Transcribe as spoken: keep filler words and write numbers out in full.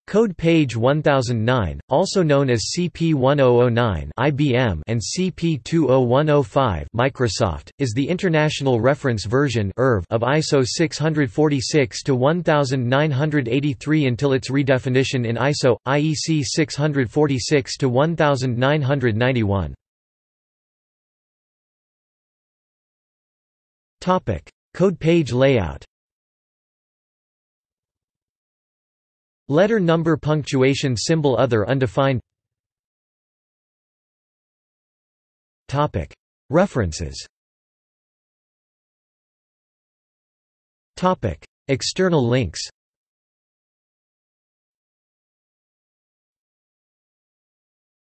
Code page one thousand nine, also known as C P one thousand nine I B M and C P two oh one oh five Microsoft, is the international reference version of I S O six forty-six to nineteen eighty-three until its redefinition in I S O I E C six forty-six to nineteen ninety-one. Topic: Code page layout. Letter number punctuation symbol other undefined. Topic: References. Topic: External links.